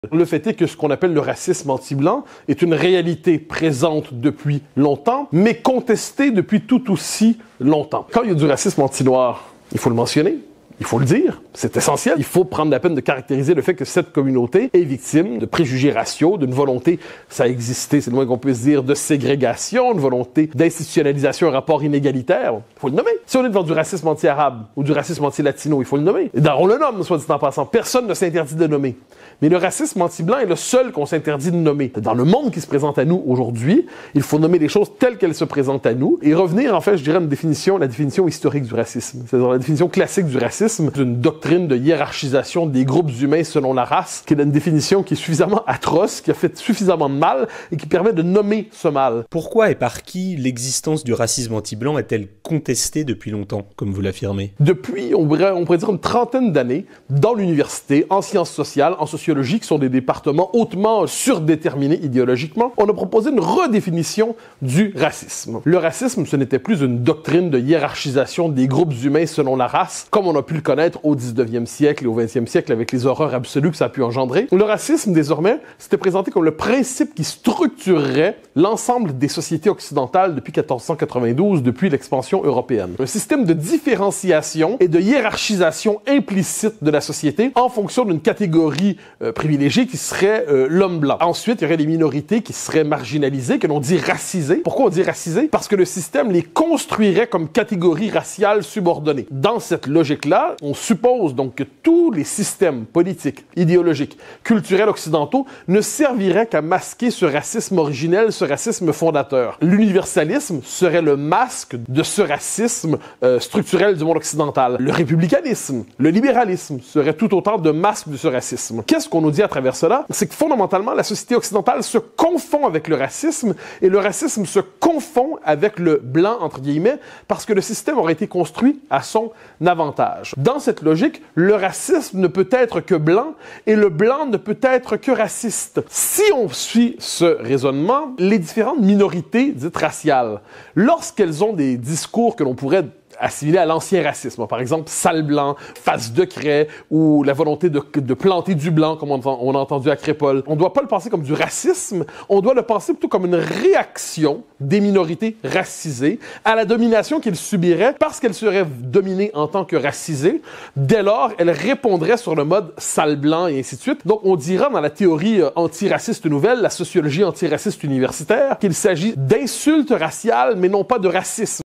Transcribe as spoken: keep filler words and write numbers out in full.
Le fait est que ce qu'on appelle le racisme anti-blanc est une réalité présente depuis longtemps, mais contestée depuis tout aussi longtemps. Quand il y a du racisme anti-noir, il faut le mentionner. Il faut le dire, c'est essentiel. Il faut prendre la peine de caractériser le fait que cette communauté est victime de préjugés raciaux, d'une volonté, ça a existé, c'est le moins qu'on puisse dire, de ségrégation, une volonté d'institutionnalisation, un rapport inégalitaire. Il faut le nommer. Si on est devant du racisme anti-arabe ou du racisme anti-latino, il faut le nommer. Et on le nomme, soit dit en passant. Personne ne s'interdit de nommer. Mais le racisme anti-blanc est le seul qu'on s'interdit de nommer. Dans le monde qui se présente à nous aujourd'hui, il faut nommer les choses telles qu'elles se présentent à nous et revenir, en fait, je dirais, à une définition, la définition historique du racisme. C'est-à-dire la définition classique du racisme, d'une doctrine de hiérarchisation des groupes humains selon la race, qui est une définition qui est suffisamment atroce, qui a fait suffisamment de mal et qui permet de nommer ce mal. Pourquoi et par qui l'existence du racisme anti-blanc est-elle contestée depuis longtemps, comme vous l'affirmez? Depuis, on pourrait, on pourrait dire une trentaine d'années, dans l'université, en sciences sociales, en sociologie, qui sont des départements hautement surdéterminés idéologiquement, on a proposé une redéfinition du racisme. Le racisme, ce n'était plus une doctrine de hiérarchisation des groupes humains selon la race, comme on a pu le connaître au dix-neuvième siècle et au vingtième siècle avec les horreurs absolues que ça a pu engendrer. Le racisme, désormais, c'était présenté comme le principe qui structurerait l'ensemble des sociétés occidentales depuis quatorze cent quatre-vingt-douze, depuis l'expansion européenne. Un système de différenciation et de hiérarchisation implicite de la société en fonction d'une catégorie euh, privilégiée qui serait euh, l'homme blanc. Ensuite, il y aurait des minorités qui seraient marginalisées, que l'on dit racisées. Pourquoi on dit racisées? Parce que le système les construirait comme catégories raciales subordonnées. Dans cette logique-là, on suppose donc que tous les systèmes politiques, idéologiques, culturels occidentaux ne serviraient qu'à masquer ce racisme originel, ce racisme fondateur. L'universalisme serait le masque de ce racisme euh, structurel du monde occidental. Le républicanisme, le libéralisme serait tout autant de masques de ce racisme. Qu'est-ce qu'on nous dit à travers cela? C'est que fondamentalement, la société occidentale se confond avec le racisme et le racisme se confond avec le blanc, entre guillemets, parce que le système aurait été construit à son avantage. Dans cette logique, le racisme ne peut être que blanc et le blanc ne peut être que raciste. Si on suit ce raisonnement, les différentes minorités dites raciales, lorsqu'elles ont des discours que l'on pourrait assimilé à l'ancien racisme. Par exemple, sale blanc, face de craie, ou la volonté de, de planter du blanc, comme on, on a entendu à Crépol. On ne doit pas le penser comme du racisme, on doit le penser plutôt comme une réaction des minorités racisées à la domination qu'ils subiraient parce qu'elles seraient dominées en tant que racisées. Dès lors, elles répondraient sur le mode sale blanc et ainsi de suite. Donc, on dira dans la théorie euh, antiraciste nouvelle, la sociologie antiraciste universitaire, qu'il s'agit d'insultes raciales, mais non pas de racisme.